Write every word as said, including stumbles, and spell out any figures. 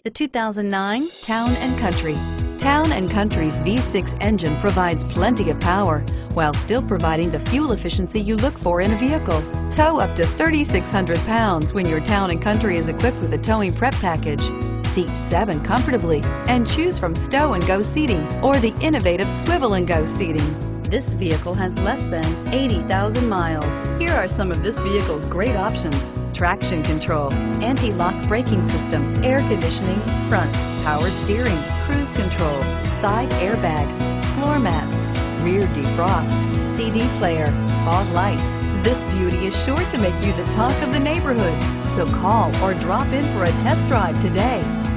The two thousand nine Town and Country. Town and Country's V six engine provides plenty of power while still providing the fuel efficiency you look for in a vehicle. Tow up to thirty-six hundred pounds when your Town and Country is equipped with a towing prep package. Seat seven comfortably and choose from stow and go seating or the innovative swivel and go seating. This vehicle has less than eighty thousand miles. Here are some of this vehicle's great options: traction control, anti-lock braking system, air conditioning, front, power steering, cruise control, side airbag, floor mats, rear defrost, C D player, fog lights. This beauty is sure to make you the talk of the neighborhood. So call or drop in for a test drive today.